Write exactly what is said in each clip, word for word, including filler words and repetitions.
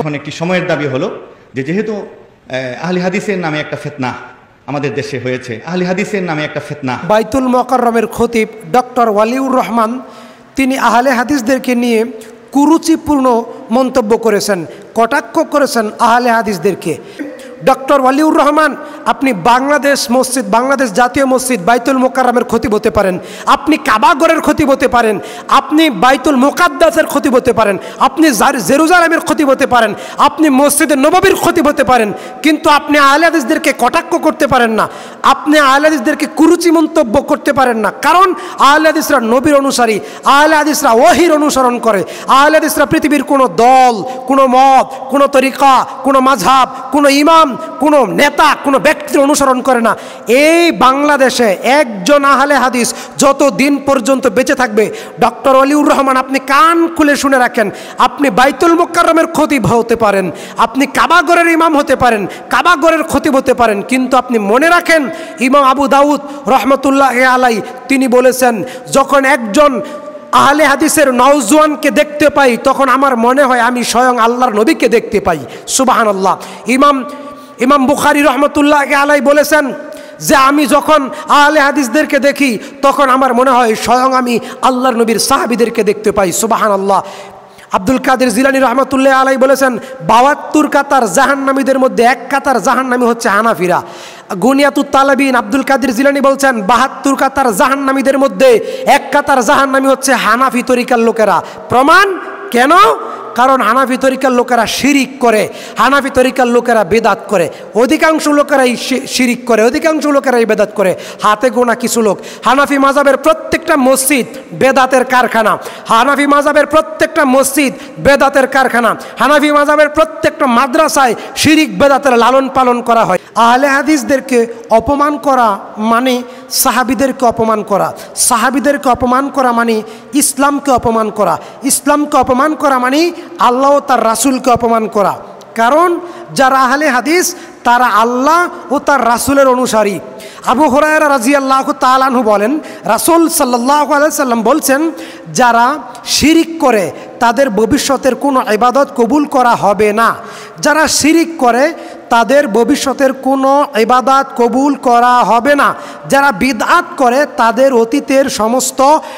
তখন একটি সময়ের দাবি হলো যে যেহেতু আহলে হাদিসের নামে একটা ফিতনা আমাদের দেশে হয়েছে, আহলে হাদিসের নামে একটা ফিতনা। বাইতুল মোকাররমের খতিব ডক্টর ওয়ালিউর রহমান তিনি আহলে হাদিসদেরকে নিয়ে কুরুচিপূর্ণ মন্তব্য করেছেন, কটাক্ষ করেছেন আহলে হাদিসদেরকে। ডক্টর ওয়ালিউর রহমান, আপনি বাংলাদেশ মসজিদ, বাংলাদেশ জাতীয় মসজিদ বাইতুল মোকাররমের খতিব হতে পারেন, আপনি কাবাগরের খতিব হতে পারেন, আপনি বাইতুল মুকাদ্দাসের খতিব হতে পারেন, আপনি জেরুজালেমের খতিব হতে পারেন, আপনি মসজিদে নববীর খতিব হতে পারেন, কিন্তু আপনি আহলে হাদিসদেরকে কটাক্ষ করতে পারেন না, আপনি আহলে হাদিসদেরকে কুরুচি মন্তব্য করতে পারেন না। কারণ আহলে হাদিসরা নবীর অনুসারী, আহলে হাদিসরা ওহীর অনুসরণ করে, আহলে হাদিসরা পৃথিবীর কোনো দল, কোনো মত, কোনো তরিকা, কোনো মাযহাব, কোনো ইমাম, কোনো নেতা, কোনো ব্যক্তির অনুসরণ করে না। এই বাংলাদেশে একজন আহলে হাদিস যত দিন পর্যন্ত বেঁচে থাকবে, ডক্টর ওয়ালিউর রহমান আপনি কান খুলে শুনে রাখেন, আপনি বাইতুল মুকাররমের খতিব হতে পারেন, আপনি কাবাগরের ইমাম হতে পারেন, কাবাগরের খতিব হতে পারেন, কিন্তু আপনি মনে রাখেন ইমাম আবু দাউদ রহমতুল্লাহ আলাই তিনি বলেছেন, যখন একজন আহলে হাদিসের নওজওয়ানকে দেখতে পাই তখন আমার মনে হয় আমি স্বয়ং আল্লাহর নবীকে দেখতে পাই। সুবহানাল্লাহ। ইমাম ইমাম বুখারী রহমতুল্লাহ আলাই বলেছেন যে আমি যখন আহলে হাদিসদেরকে দেখি তখন আমার মনে হয় স্বয়ং আমি আল্লাহর নবীর সাহাবীদেরকে দেখতে পাই। সুবহানাল্লাহ। আব্দুল কাদের জিলানী রহমতুল্লাহ আলাই বলেছেন বাহাত্তর কাতার জাহান্নামীদের মধ্যে এক কাতার জাহান্নামী হচ্ছে হানাফিরা। গুনিয়াতুত তালাবিন আব্দুল কাদের জিলানী বলছেন বাহাত্তর কাতার জাহান্নামীদের মধ্যে এক কাতার জাহান্নামী হচ্ছে হানাফি তরিকার লোকেরা। প্রমাণ কেন? কারণ হানাফি তরিকার লোকেরা শিরিক করে, হানাফি তরিকার লোকেরা বেদাত করে, অধিকাংশ লোকেরাই শিরিক করে, অধিকাংশ লোকেরাই বেদাত করে, হাতে গোনা কিছু লোক। হানাফি মাযহাবের প্রত্যেকটা মসজিদ বেদাতের কারখানা, হানাফি মাযহাবের প্রত্যেকটা মসজিদ বেদাতের কারখানা, হানাফি মাযহাবের প্রত্যেকটা মাদ্রাসায় শিরিক বেদাতের লালন পালন করা হয়। আহলে হাদিসদেরকে অপমান করা মানে সাহাবীদেরকে অপমান করা, সাহাবীদেরকে অপমান করা মানে ইসলামকে অপমান করা, ইসলামকে অপমান করা মানে আল্লাহ ও তার রাসূলকে অপমান করা। কারণ যারা আহলে হাদিস তারা আল্লাহ ও তার রাসূলের অনুসারী। আবু হুরায়রা রাদিয়াল্লাহু তাআলা আনহু বলেন রাসূল সাল্লাল্লাহু আলাইহি সাল্লাম বলছেন, যারা শিরিক করে তাদের ভবিষ্যতের কোনো ইবাদত কবুল করা হবে না, যারা শিরিক করে তাদের ভবিষ্যতের কোনো ইবাদত কবুল করা হবে না, যারা বিদআত করে তাদের অতীতের সমস্ত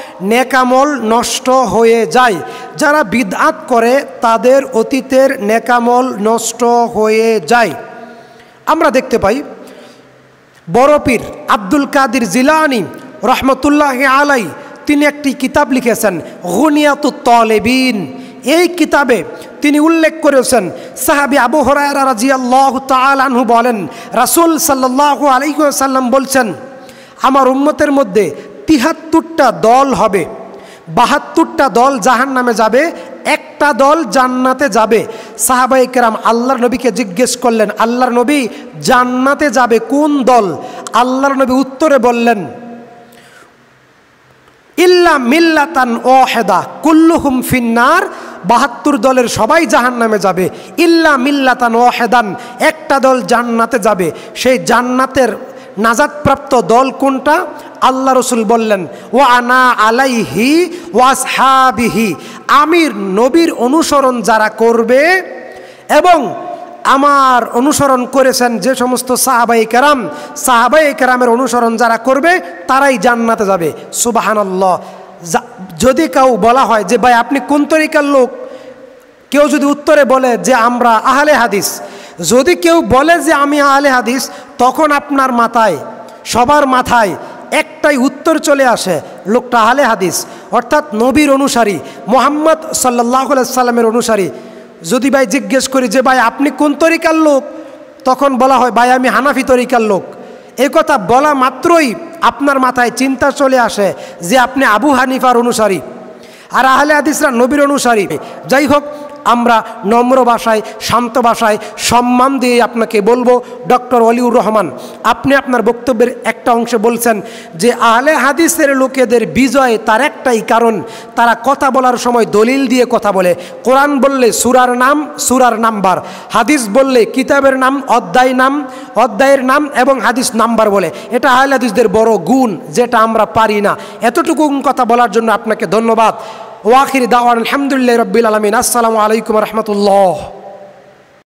নেকামল নষ্ট হয়ে যায়, যারা বিদআত করে তাদের অতীতের নেকামল নষ্ট হয়ে যায়। আমরা দেখতে পাই বড় পীর আব্দুল কাদের জিলানী রহমতুল্লাহ আলাই তিনি একটি কিতাব লিখেছেন গুনিয়াতুত তালিবিন। এই কিতাবে তিনি উল্লেখ করেছেন সাহাবী আবু হুরায়রা রাদিয়াল্লাহু তাআলা আনহু বলেন রাসূল সাল্লাল্লাহু আলাইহি ওয়াসাল্লাম বলছেন, আমার উম্মতের মধ্যে তিহাত্তরটা দল হবে, বাহাত্তরটা দল জাহান্নামে যাবে, একটা দল জান্নাতে যাবে। সাহাবায়ে কেরাম আল্লাহর নবীকে জিজ্ঞেস করলেন, আল্লাহর নবী জান্নাতে যাবে কোন দল? আল্লাহর নবী উত্তরে বললেন, ইল্লা মিল্লাতান ওয়াহিদা কুল্লুহুম ফিন্নার, বাহাত্তর দলের সবাই জাহান্নামে যাবে, ইল্লা মিল্লাতান ওয়াহিদান, একটা দল জান্নাতে যাবে। সেই জান্নাতের নাজাতপ্রাপ্ত দল কোনটা? আল্লাহ রসুল বললেন ওয়া আনা আলাইহি ওয়া আসহাবিহি, আমির নবীর অনুসরণ যারা করবে এবং আমার অনুসরণ করেছেন যে সমস্ত সাহাবায়ে কেরাম, সাহাবায়ে কেরামের অনুসরণ যারা করবে তারাই জান্নাতে যাবে। সুবহানাল্লাহ। যদি কেউ বলা হয় যে ভাই আপনি কোন তরিকার লোক, কেউ যদি উত্তরে বলে যে আমরা আহলে হাদিস, যদি কেউ বলে যে আমি আহলে হাদিস, তখন আপনার মাথায়, সবার মাথায় একটাই উত্তর চলে আসে, লোকটা আহলে হাদিস অর্থাৎ নবীর অনুসারী, মুহাম্মদ সাল্লাল্লাহু আলাইহি সাল্লামের অনুসারী। যদি ভাই জিজ্ঞেস করি যে ভাই আপনি কোন তরিকার লোক, তখন বলা হয় ভাই আমি হানাফি তরিকার লোক। এই কথা বলা মাত্রই আপনার মাথায় চিন্তা চলে আসে যে আপনি আবু হানিফার অনুসারী, আর আহলে হাদিসরা নবীর অনুসারী। যাই হোক, আমরা নম্র ভাষায়, শান্ত ভাষায়, সম্মান দিয়ে আপনাকে বলবো, ডক্টর ওয়ালিউর রহমান আপনি আপনার বক্তব্যের একটা অংশে বলছেন যে আহলে হাদিসের লোকেদের বিজয় তার একটাই কারণ, তারা কথা বলার সময় দলিল দিয়ে কথা বলে। কোরআন বললে সূরার নাম, সূরার নাম্বার, হাদিস বললে কিতাবের নাম, অধ্যায় নাম, অধ্যায়ের নাম এবং হাদিস নাম্বার বলে। এটা আহলে হাদিসদের বড় গুণ, যেটা আমরা পারি না। এতটুকু কথা বলার জন্য আপনাকে ধন্যবাদ। ওয়াখির দাওয়ান আলহামদুলিল্লাহি রাব্বিল আলামিন। আসসালামু আলাইকুম ওয়া রাহমাতুল্লাহ।